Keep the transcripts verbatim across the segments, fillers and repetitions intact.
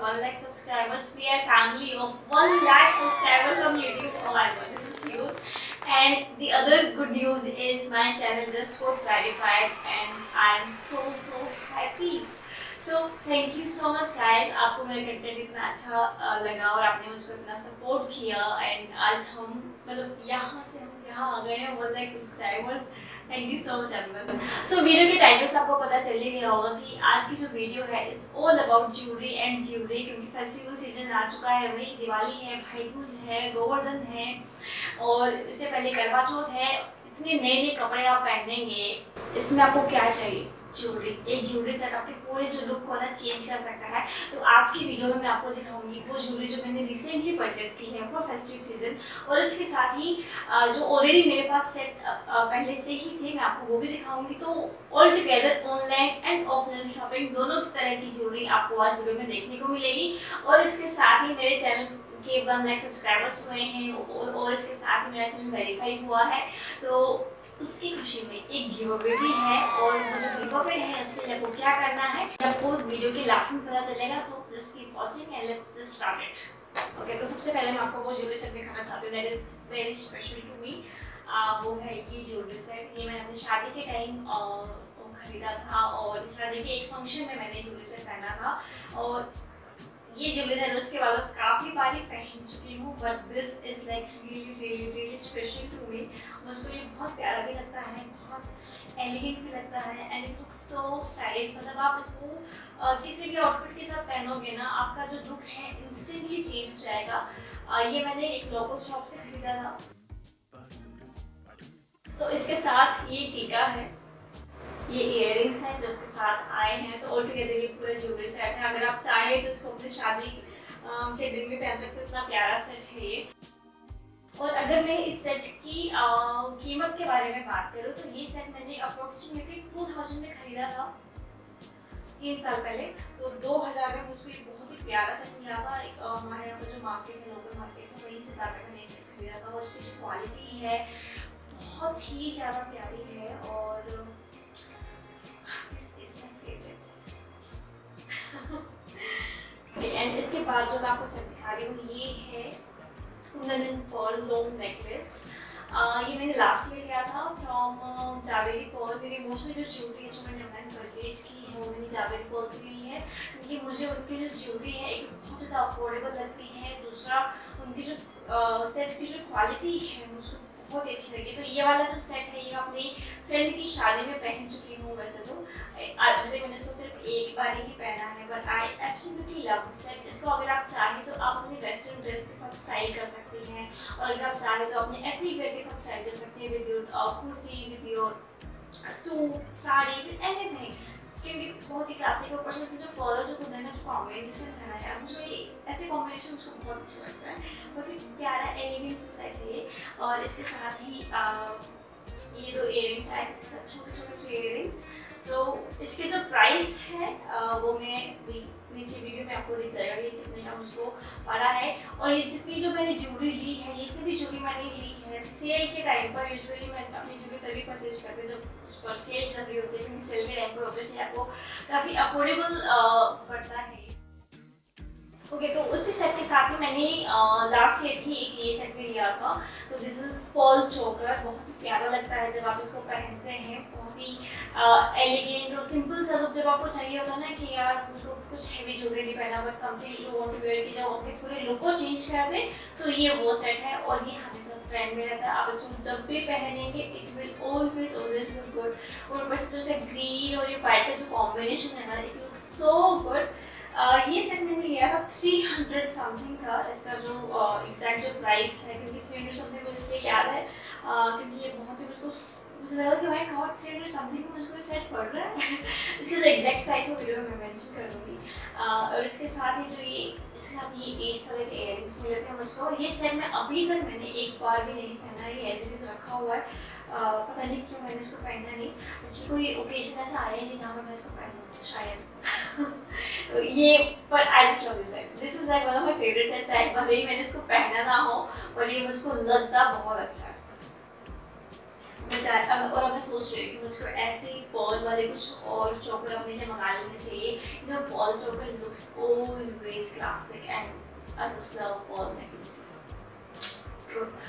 one lakh subscribers. We are family of one lakh subscribers on YouTube. Oh my god, this is huge. And the other good news is my channel just got verified and I am so so happy. So thank you so much guys. आपको मेरा content इतना अच्छा लगा और आपने मुझको इतना support किया एंड आज हम मतलब यहाँ से हम यहाँ आ गए हैं one lakh subscribers. Thank you so much everyone. So video के टाइटल से आपको पता चल ही गया होगा कि आज की जो वीडियो है it's all about jewellery and jewellery, क्योंकि फेस्टिवल सीजन आ चुका है. वही दिवाली है, भाई दूज है, गोवर्धन है और इससे पहले करवा चौथ है. इतने नए नए कपड़े आप पहनेंगे, इसमें आपको क्या चाहिए? ज्वेलरी. एक ज्वेलरी सेट आपके पूरे जो लुक को ना चेंज कर सकता है. तो आज की वीडियो में मैं आपको दिखाऊंगी वो ज्वेलरी जो मैंने रिसेंटली परचेज की है फॉर फेस्टिव सीजन, और इसके साथ ही जो ऑलरेडी मेरे पास सेट्स पहले से ही थे मैं आपको वो भी दिखाऊंगी. तो all together online and offline shopping दोनों तरह की ज्वेलरी आपको आज वीडियो में देखने को मिलेगी. और इसके साथ ही मेरे चैनल के वन लाख सब्सक्राइबर्स हुए हैं और, और इसके साथ ही मेरा चैनल वेरीफाई हुआ है. तो उसकी खुशी में एक गिव अवे भी है और वो जो गिव अवे है उसके लिए आपको क्या करना है आपको वीडियो के लास्ट में पता चलेगा. So just keep watching and let's just start it. Okay, तो सबसे पहले मैं आपको वो ज्वेलरी सेट दिखाना चाहती हूँ that is very special to me. वो है ये ज्वेलरी सेट. ये मैंने अपनी शादी के टाइम खरीदा था और शादी के एक फंक्शन में मैंने ज्वेलरी सेट पहना था. और ये ज्वेलरी है उसके बाद काफ़ी बारी पहन चुकी हूँ, but this is like really really really special to me. मुझको ये बहुत प्यारा भी लगता है, बहुत एलिगेंट भी लगता है and it looks so stylish. मतलब आप इसको uh, किसी भी आउटफिट के साथ पहनोगे ना, आपका जो लुक है इंस्टेंटली चेंज हो जाएगा. uh, ये मैंने एक लोकल शॉप से खरीदा था. तो इसके साथ ये टीका है, ये इयररिंग्स हैं जो इसके साथ आए हैं. तो ऑल टुगेदर ये पूरा ज्वेलरी सेट है. अगर आप चाहें तो इसको अपनी शादी के दिन भी पहन सकते हो. इतना प्यारा सेट है ये. और अगर मैं इस सेट की कीमत के बारे में बात करूँ तो ये सेट मैंने अप्रोक्सीमेटली टू थाउजेंड में खरीदा था तीन साल पहले. तो दो हज़ार में मुझको ये बहुत ही प्यारा सेट मिला था. एक हमारे यहाँ पर जो मार्केट है, लोकल मार्केट है, वहीं से जाकर मैंने ये सेट खरीदा था. और इसकी जो क्वालिटी है बहुत ही ज़्यादा प्यारी है और एंड इसके बाद जो मैं आपको सेट दिखा रही हूँ ये है kundan and pearl long necklace. ये मैंने लास्ट ईयर लिया था फ्रॉम जावेरी पर्ल. मेरी मोस्टली जो ज्वेलरी है जो मैंने ऑनलाइन परचेज की है वो मैंने जावेरी पर्ल से ली है, क्योंकि मुझे उनकी जो ज्वेलरी है एक बहुत ज़्यादा अफोर्डेबल लगती है. दूसरा उनकी जो सेट की जो क्वालिटी है मुझको बहुत ही अच्छी लगी. तो ये वाला जो सेट है ये मैं अपनी फ्रेंड की शादी में पहन चुकी हूँ. वैसे तो आज तक मैंने इसको सिर्फ एक बार ही पहना है, but I absolutely love this set. इसको अगर आप चाहें तो आप अपनी वेस्टर्न ड्रेस के साथ स्टाइल कर सकती हैं, और अगर आप चाहें तो अपने एथनिक वेयर के साथ स्टाइल कर सकती हैं with your kurti, with your suit, sari, with anything, क्योंकि बहुत ही क्लासिक और पर्सनल जो पर्ल जो कुंदन का जो कॉम्बिनेशन है ना यार, मुझे ये ऐसे कॉम्बिनेशन मुझको बहुत अच्छा लगता है. बहुत ही प्यारा एलिगेंट सा सेट है ये. और इसके साथ ही आ, ये दो इयररिंग्स आए, इसके साथ छोटे छोटे इयररिंग्स. सो so, इसके जो प्राइस है आ, वो मैं नीचे वीडियो में आपको दिख जाएगा ये कितने का मुझको पड़ा है. और ये जितनी जो मैंने ज्वेलरी ली है, ये सभी ज्वेलरी मैंने ली है सेल के टाइम पर. यूजुअली मैं अपनी ज्वेलरी तभी परचेज करती हूँ जब उस पर सेल चल रही होती है, क्योंकि सेल के टाइम पर ऑब्वियसली आपको काफ़ी अफोर्डेबल पड़ता है. ओके okay, तो उसी सेट के साथ ही मैंने लास्ट ईयर ही एक ये सेट भी लिया था. तो दिस इज पर्ल चोकर. बहुत ही प्यारा लगता है जब आप इसको पहनते हैं. बहुत ही एलिगेंट और सिंपल सा लुक जब आपको चाहिए होता है ना कि यार मुझको कुछ हैवी ज्वेलरी नहीं पहना, but something you want to wear कि जब आपके पूरे लुक को चेंज कर दे, तो ये वो सेट है. और ये हमेशा ट्रेंड में रहता है. आप इसको जब भी पहनेंगे it will always always look good. और ऊपर से जो ग्रीन और ये वाइट का जो कॉम्बिनेशन है ना, it look so good. Uh, ये सेट मैंने लिया था थ्री हंड्रेड समथिंग का. इसका जो एग्जैक्ट uh, जो प्राइस है, क्योंकि थ्री हंड्रेड समथिंग मुझे इसलिए याद है uh, क्योंकि ये बहुत ही मुझको मुझे लगा कि भाई गॉड थ्री हंड्रेड समथिंग में मुझको सेट पड़ रहा है. इसका जो एग्जैक्ट प्राइस है वीडियो में मैं मेंशन कर दूँगी. uh, और इसके साथ ही जो ये इसके साथ ये इस तरह के इयररिंग्स मिले थे मुझको. ये सेट में अभी तक मैंने एक बार भी नहीं पहना. ये ऐसे भी रखा हुआ है. uh, पता नहीं क्यों मैंने इसको पहना नहीं, क्योंकि कोई ओकेजन ऐसा आया ही नहीं जहाँ पर मैं इसको पहनूँ शायद. तो ये पर I just love this set. This is like one of my favourite set. चाहे भले ही मैंने इसको पहना ना हो, पर ये मुझको लगता बहुत अच्छा है. मैं चाह अब और अब मैं सोच रही हूँ कि मुझको ऐसे ही पर्ल वाले कुछ और चोकर अपने लिए मंगा लेने चाहिए. You know pearl choker looks always classic and I just love pearl necklace. Truth.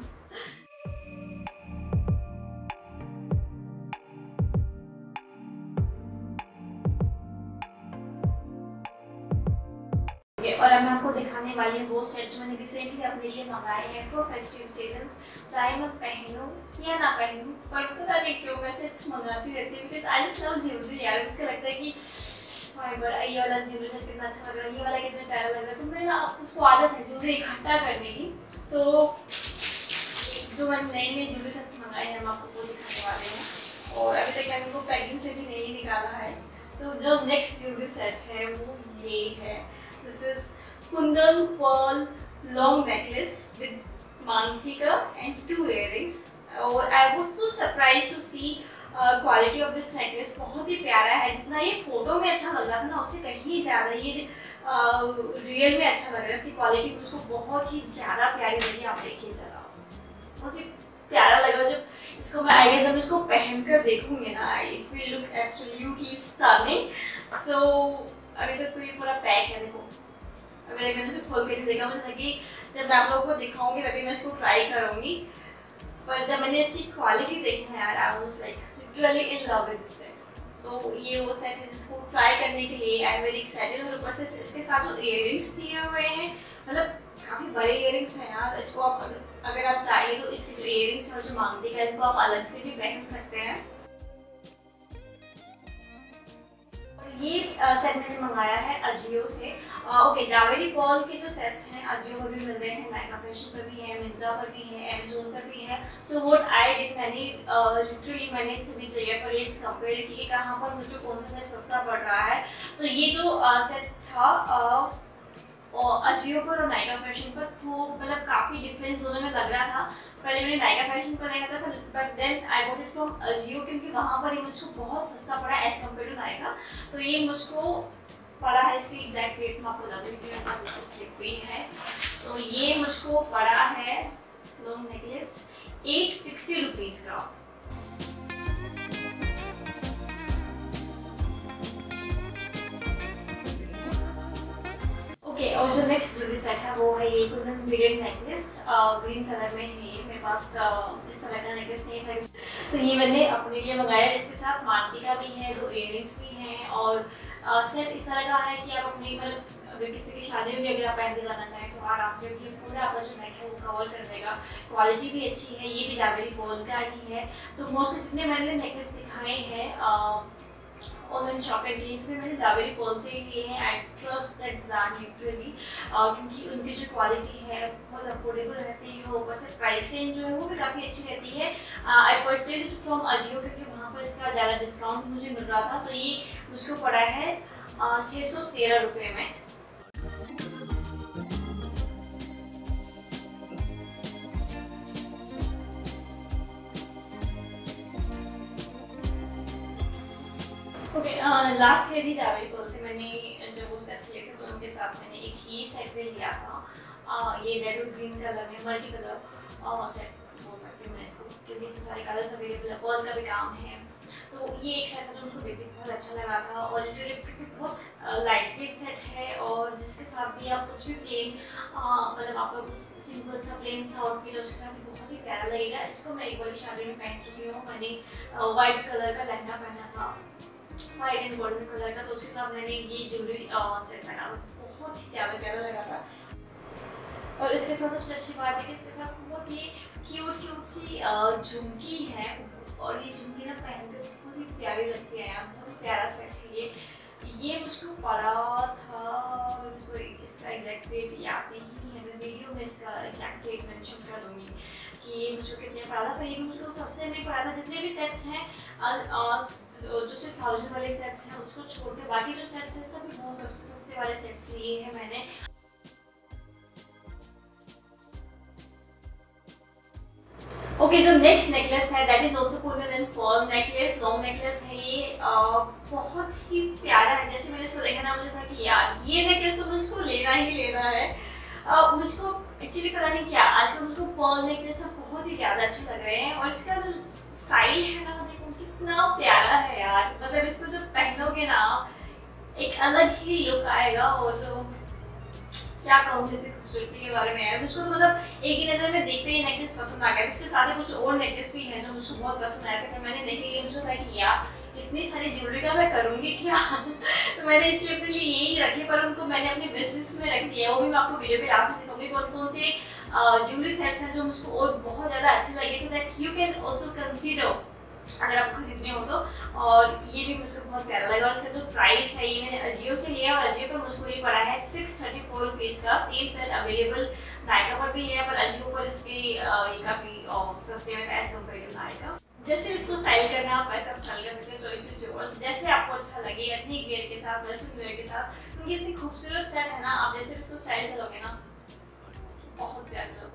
और अब मैं आपको दिखाने वाली हूँ वो सेट जो मैंने रिसेंटली अपने लिए मंगाए हैं फॉर फेस्टिव सीजन्स। चाहे मैं पहनूं या ना पहनूं, पर पता नहीं क्यों मैं सेट्स मंगाती रहती हूँ because I just love jewellery यार। मुझे लगता है कि माय गॉड ये वाला ज्वेलरी सेट कितना अच्छा लग रहा है, ये वाला कितना प्यारा लग रहा है। तो मैं ना उसको आदत है ज्वेलरी इकट्ठा करने की, तो जो मैंने नए नए ज्वेलरी सेट्स मंगाए हैं हम आपको वो दिखाने वाले हैं। और अभी तक मैंने उनको पैकिंग से भी नहीं निकाला है। सो so, जो नेक्स्ट ज्वेलरी सेट है वो ये है। This is Kundan pearl long necklace with mantika and two earrings. और I was so surprised to see uh, quality of this necklace। बहुत ही प्यारा है। जितना ये फोटो में अच्छा लग रहा था ना उससे कहीं ज़्यादा ये रियल uh, में अच्छा लग रहा है। इसकी क्वालिटी मुझको बहुत ही ज़्यादा प्यारी लगी। आप देखिए ज़रा, बहुत ही प्यारा लग रहा है। जब इसको मैं आई गेस जब इसको पहन कर देखूंगी ना, it will look absolutely stunning. So अभी तक तो ये पूरा पैक है, देखो अभी मैंने इसे खोल के नहीं देखा। मुझे लगी जब मैं आप लोगों को दिखाऊंगी तभी मैं इसको ट्राई करूंगी, पर जब मैंने इसकी क्वालिटी देखी है यार I was like literally in love with this set. तो ये वो सेट है जिसको ट्राई करने के लिए आई एम वेरी एक्साइटेड। और ऊपर से इसके साथ जो इयररिंग्स दिए हुए हैं, मतलब काफ़ी बड़े इयररिंग्स हैं यार। इसको आप अगर आप चाहिए तो इसके जो इयररिंग्स और जो मांगटी का इनको आप अलग से भी पहन सकते हैं। ये सेट मैंने मंगाया है अजियो से। ओके, जावेरी पर्ल के जो सेट्स हैं अजियो पर भी मिल रहे हैं, नायका फैशन पर भी है, मिंत्रा पर भी है, अमेजोन पर भी है। सो व्हाट आई डिड, मैंने लिटरली मैंने इससे भी चाहिए पर रेट्स कंपेयर किए कहाँ पर मुझे कौन सा सेट सस्ता पड़ रहा है। तो ये जो सेट था और अजियो पर और नायका फैशन पर, तो मतलब काफ़ी डिफरेंस दोनों में लग रहा था। पहले मैंने नायका फैशन पर लिया था, but then I got it from Ajio क्योंकि वहाँ पर ही मुझको बहुत सस्ता पड़ा एज कम्पेयर टू नायका। तो ये मुझको पड़ा है, इसकी एग्जैक्ट रेट्स मैं आपको बता दूँ क्योंकि मेरे पास स्लिप हुई है। तो ये मुझको पड़ा है long necklace at sixty rupees का। ओके, और जो नेक्स्ट ज्वेलरी सेट है वो है ये kundan beaded necklace. Green colour में है ये। मेरे पास uh, इस तरह का नेकलेस नहीं था तो ये मैंने अपने लिए मंगाया। इसके साथ मांगटी का भी है, दो इयररिंग्स भी हैं और uh, सेट इस तरह का है कि आप अपनी मतलब अगर किसी की शादी में भी अगर आप पहन के जाना चाहें तो आराम से ये पूरा आपका जो नेक है वो कवर कर देगा। क्वालिटी भी अच्छी है। ये भी जावेरी पर्ल का ही है। तो मोस्टली जितने मैंने नेकलेस दिखाए हैं ऑनलाइन शॉपिंग के, इसमें मैंने जावेरी पर्ल से ही लिए हैं। I trust that brand literally क्योंकि उनकी जो क्वालिटी है बहुत अफोर्डेबल रहती है। ऊपर से प्राइस रेंज जो है वो भी काफ़ी अच्छी रहती है। I purchase it from Ajio क्योंकि वहाँ पर इसका ज़्यादा डिस्काउंट मुझे मिल रहा था। तो ये मुझको पड़ा है छः सौ तेरह रुपये में। ओके, लास्ट ईयर ही जावेरी पर्ल से मैंने जब वो सेट्स लिए थे तो उनके साथ मैंने एक ही सेट भी लिया था। uh, ये रेड और ग्रीन कलर में मल्टी कलर सेट बोल सकती हूँ मैं इसको क्योंकि इसमें सारे कलर्स अवेलेबल है। पर्ल का भी काम है। तो ये एक सेट है जो मुझको देखने में बहुत अच्छा लगा था और लिटरली क्योंकि बहुत लाइट वेट सेट है और जिसके साथ भी आप कुछ भी प्लेन मतलब आपका कुछ सिंपल सा प्लेन सा आउटफिट है उसके साथ बहुत ही प्यारा लगेगा। इसको मैं एक बार शादी में पहन चुकी हूँ। मैंने वाइट कलर का लहंगा पहना था, वाइट एंड गोल्डन कलर का, तो उसके साथ मैंने ये ज्वेलरी सेट पहना, बहुत ही ज़्यादा प्यारा लगा था। और इसके साथ सबसे अच्छी बात है कि इसके साथ बहुत ही क्यूट क्यूट सी झुमकी है और ये झुमकी ना पहनकर बहुत ही प्यारी लगती है यार। बहुत ही प्यारा सेट है ये। ये मुझको पड़ा था, मुझको इसका एग्जैक्ट रेट याद नहीं है, मैं वीडियो में इसका एग्जैक्ट रेट मेंशन कर दूँगी कि ये मुझको कितने पड़ा था। पर ये मुझको सस्ते में पड़ा था। जितने भी सेट्स हैं जो सिर्फ थाउजेंड वाले सेट्स हैं उसको छोड़ के बाकी जो सेट्स हैं सभी बहुत सस्ते सस्ते वाले सेट्स लिए हैं मैंने। ओके, जो नेक्स्ट नेकलेस है that is also kundan and pearl necklace. Long necklace है ये। आ, बहुत ही प्यारा है। जैसे मैंने इसको देखा ना मुझे था कि यार ये नेकलेस तो मुझको लेना ही लेना है। आ, मुझको एक्चुअली पता नहीं क्या आजकल मुझको पर्ल नेकलेस ना बहुत ही ज़्यादा अच्छे लग रहे हैं और इसका जो स्टाइल है ना देखो कितना प्यारा है यार। मतलब इसको जब पहनोगे ना एक अलग ही लुक आएगा और जो क्या कहूँ इसकी खूबसूरती के बारे में है। मुझको तो मतलब एक ही नज़र में देखते ही नेकलेस पसंद आ गया। इसके साथ ही कुछ और नेकलेस भी हैं जो मुझको बहुत पसंद आए थे, पर मैंने देखे ये मुझे था कि यार इतनी सारी ज्वेलरी का मैं करूँगी क्या तो मैंने इसलिए अपने लिए यही रखे, पर उनको मैंने अपनी विश लिस्ट में रख दिया है। वो भी मैं आपको वीडियो के लास्ट में दिखाऊंगी कौन कौन से ज्वेलरी सेट्स हैं जो मुझको और बहुत ज़्यादा अच्छे लगे थे, that you can also consider अगर आपको खरीदने हो तो। और ये भी मुझको बहुत प्यारा लगा। और इसका जो प्राइस है ये मैंने अजियो से लिया और अजियो पर मुझको ये पड़ा है सिक्स थर्टी फोर रुपीज़ का। सेम सेट अवेलेबल नायका पर भी है, पर अजियो पर इसके ये काफ़ी सस्ते में एज कम्पेयर टू नायका। जैसे इसको स्टाइल करना आप वैसे आप स्टाइल कर सकते हैं, चॉइस इज योर्स, जैसे आपको अच्छा लगे एथनिक वेयर के साथ, वेस्टर्न वेयर के साथ, क्योंकि इतनी खूबसूरत सेट है ना, आप जैसे इसको स्टाइल करोगे ना बहुत प्यारे लगोगे।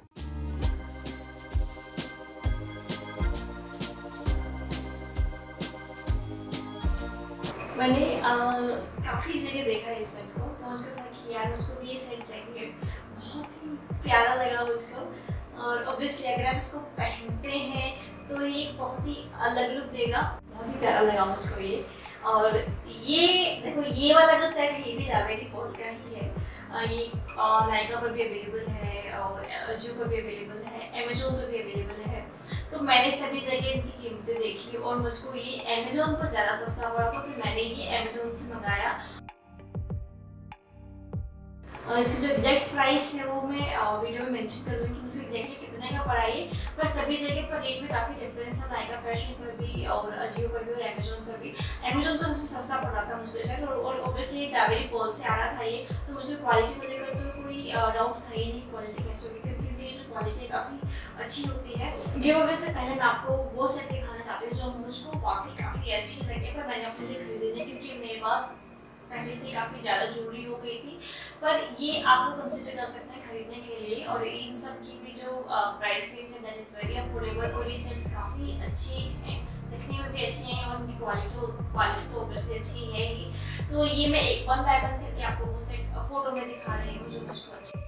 मैंने काफ़ी जगह देखा है इस सेट को, तो मुझको था कि यार मुझको ये सेट चाहिए, बहुत ही प्यारा लगा मुझको। और ऑब्वियसली अगर आप इसको पहनते हैं तो ये बहुत ही अलग लुक देगा, बहुत ही प्यारा लगा मुझको ये। और ये देखो ये वाला जो सेट है ये भी जावेरी पॉल का ही है। ये नायका पर भी अवेलेबल है और अजियो पर भी अवेलेबल है, अमेजोन पर भी अवेलेबल है। तो मैंने सभी जगह इनकी कीमतें देखी और मुझको ये अमेजोन पर ज़्यादा सस्ता पड़ा, तो फिर मैंने ये अमेजोन से मंगाया। इसकी जो एग्जैक्ट प्राइस है वो मैं वीडियो में मेंशन कर दूँगी कि मुझे एग्जैक्टली कितने का पड़ा ये, पर सभी जगह पर रेट में काफ़ी डिफरेंस है, नायका फैशन पर भी और अजियो पर भी और अमेजोन पर भी। अमेजोन पर मुझे सस्ता पड़ा था मुझको शायद, और ऑब्वियसली जावेरी पॉल से आ रहा था ये, तो मुझे क्वालिटी को लेकर तो कोई डाउट था ही नहीं क्वालिटी कैसे होगी, क्योंकि ये जो क्वालिटी काफ़ी अच्छी होती है। गिव अवे से पहले मैं आपको वो सेट दिखाना चाहती हूँ जो मुझको वाकई काफ़ी अच्छी लगे, पर मैंने अपने लिए खरीदी है क्योंकि मेरे पास पहले से काफ़ी ज़्यादा ज्वेलरी हो गई थी। पर ये आप लोग कंसिडर कर सकते हैं खरीदने के लिए, और इन सब की भी जो प्राइसेज है दैट इज़ वेरी अफोर्डेबल, और ये सेट्स काफ़ी अच्छे हैं, दिखने में भी अच्छे हैं और उनकी क्वालिटी तो क्वालिटी तो ऑब्वियसली अच्छी है ही। तो ये मैं एक वन बाय वन करके आपको वो सेट फोटो में दिखा रही हूँ जो मुझको अच्छा।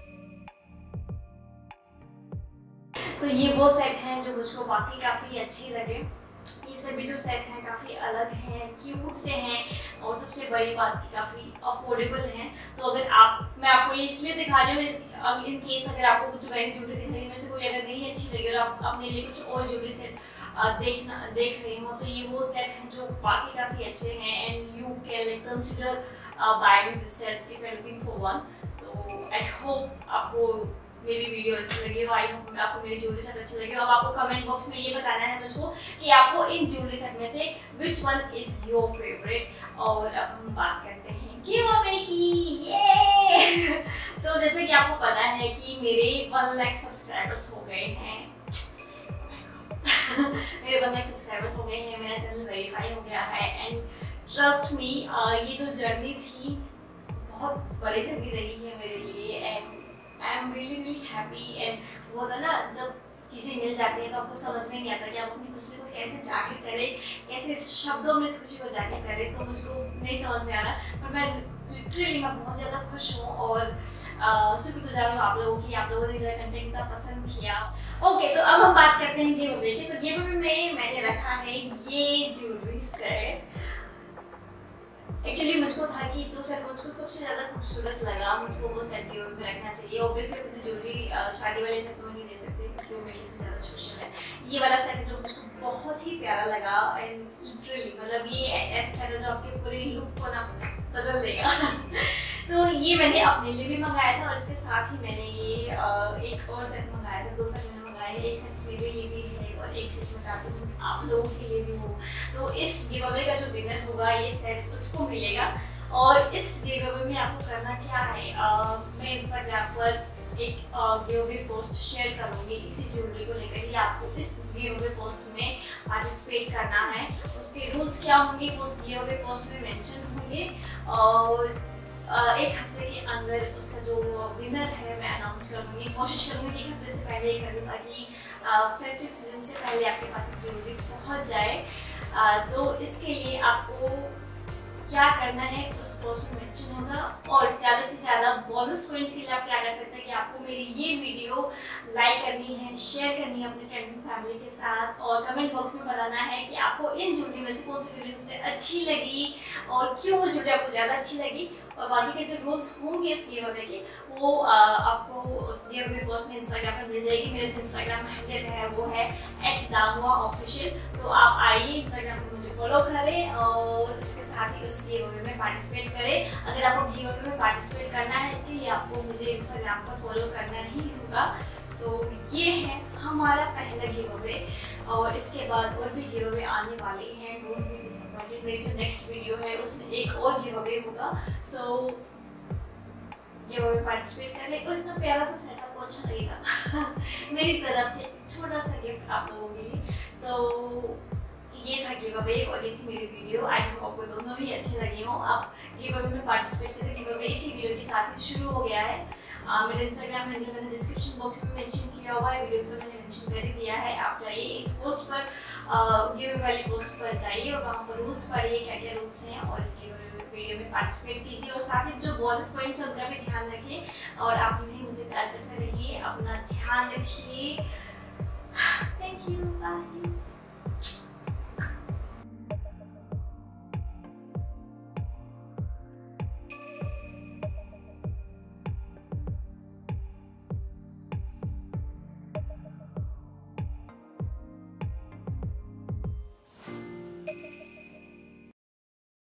तो ये वो सेट हैं जो मुझको बाकी काफ़ी अच्छे लगे। ये सभी जो सेट हैं काफ़ी अलग हैं, क्यूट से हैं, और सबसे बड़ी बात की काफ़ी अफोर्डेबल हैं। तो अगर आप मैं आपको ये इसलिए दिखा रही हूँ इन केस अगर आपको कुछ मैंने ज्वेलरी दिखाई में से कोई अगर नहीं अच्छी लगी और आप अपने लिए कुछ और ज्वेलरी सेट देखना देख रहे हो, तो ये वो सेट हैं जो बाकी काफ़ी अच्छे हैं and you can like consider buying this sets if you are looking for one. तो आई होप आपको मेरी वीडियो अच्छी लगी हो, आई होप आपको मेरी ज्वेलरी सेट अच्छी लगी हो। अब आपको कमेंट बॉक्स में ये बताना है मुझको कि आपको इन ज्वेलरी सेट में से which one is your favourite. और अब हम बात करते हैं गिव अवे की। ये तो जैसे कि आपको पता है कि मेरे वन लाख सब्सक्राइबर्स हो गए हैं मेरे वन लाख सब्सक्राइबर्स हो गए हैं, मेरा चैनल वेरीफाई हो गया है एंड ट्रस्ट मी ये जो जर्नी थी बहुत बड़ी जर्नी रही है मेरे लिए and I am really really happy. And वो होता है ना जब चीज़ें मिल जाती हैं तो आपको समझ में नहीं आता कि आप अपनी खुशी को कैसे जाहिर करें, कैसे शब्दों में इस खुशी को जाहिर करें, तो मुझको नहीं समझ में आ रहा। पर मैं लिटरली मैं बहुत ज़्यादा खुश हूँ और शुक्रगुजार हूँ आप लोगों की, आप लोगों ने मेरा कंटेंट इतना पसंद किया। ओके, तो अब हम बात करते हैं गिव अवे की। तो गिव अवे में मैंने रखा है ये ज्वेलरी सेट। एक्चुअली मुझको था कि जो सेट मुझको सबसे ज़्यादा खूबसूरत लगा मुझको वो सेट गिव अवे में रखना चाहिए। ऑब्वियसली अपनी ज्वेलरी शादी वाले सेट तो मैं नहीं दे सकती क्योंकि वो मेरे लिए सबसे ज़्यादा स्पेशल है। ये वाला सेट है जो मुझको बहुत ही प्यारा लगा एंड लिटरली मतलब ये ऐसा सेट है जो आपके पूरे लुक को ना बदल देगा तो ये मैंने अपने लिए भी मंगाया था और इसके साथ ही मैंने ये एक और सेट मंगाया था। दो सेट मैंने मंगाए थे, एक सेट मेरे लिए भी है और एक सेट मैं चाहती हूँ आप लोगों के लिए भी हो। तो इस गिव अवे का जो विनर होगा ये सेट उसको मिलेगा। और इस गिव अवे में आपको करना क्या है, आ, मैं इंस्टाग्राम पर एक गिव अवे पोस्ट शेयर करूँगी इसी ज्वेलरी को लेकर ही। आपको इस गिव अवे पोस्ट में पार्टिसिपेट करना है। उसके रूल्स क्या होंगे वो गिव अवे पोस्ट में मेंशन होंगे और एक हफ्ते के अंदर उसका जो विनर है मैं अनाउंस कर दूँगी। कोशिश करूँगी एक हफ्ते से पहले ही कर दूँ ताकि फेस्टिव सीजन से पहले आपके पास ज्वेलरी पहुँच जाए। आ, तो इसके लिए आपको क्या करना है उस पोस्ट में मेंशन होगा। और ज़्यादा से ज़्यादा बोनस पॉइंट्स के लिए आप क्या कर सकते हैं कि आपको मेरी ये वीडियो लाइक करनी है, शेयर करनी है अपने फ्रेंड्स एंड फैमिली के साथ और कमेंट बॉक्स में बताना है कि आपको इन ज्वेलरी में से कौन सी ज्वेलरी सबसे अच्छी लगी और क्यों वो ज्वेलरी आपको ज़्यादा अच्छी लगी। और बाकी के जो रूल्स होंगे इस गिव अवे के वो आ, आपको उस गिव अवे पोस्ट में इंस्टाग्राम पर मिल जाएगी। मेरा जो इंस्टाग्राम हैंडल है वो है एट दामुआ ऑफिशियल। तो आप आइए इंस्टाग्राम पर मुझे फॉलो करें और इसके साथ ही उस गिव अवे में पार्टिसिपेट करें। अगर आपको गिव अवे में पार्टिसिपेट करना है इसके लिए आपको मुझे इंस्टाग्राम पर फॉलो करना ही होगा। तो ये है हमारा पहला गिव अवे और इसके बाद और भी गिव अवे आने वाले हैं। Don't be disappointed. मेरी जो नेक्स्ट वीडियो है उसमें एक और गिव अवे होगा। सो गिव अवे पार्टिसिपेट करें और इतना प्यारा सा सेटअप को अच्छा लगेगा मेरी तरफ से छोटा सा गिफ्ट आप लोगों के लिए। तो ये था गिव अवे और ये थी मेरी वीडियो। आई होप आपको दोनों भी अच्छे लगे हों। आप गिव अवे में पार्टिसिपेट करें। गिव अवे इसी वीडियो के साथ ही शुरू हो गया है। Uh, मेरा इंस्टाग्राम हैंडल मैंने डिस्क्रिप्शन बॉक्स में मेंशन किया हुआ है। वीडियो में तो मैंने मेंशन कर ही दिया है। आप जाइए इस पोस्ट पर, गिव अवे वाली पोस्ट पर जाइए और वहाँ पर रूल्स पढ़िए क्या क्या रूल्स हैं और इस गिव अवे वीडियो में पार्टिसिपेट कीजिए और साथ ही जो बोनस पॉइंट्स हैं उनका भी ध्यान रखिए। और आप यूँ ही मुझे प्यार करते रहिए। अपना ध्यान रखिए। Thank you. बाय।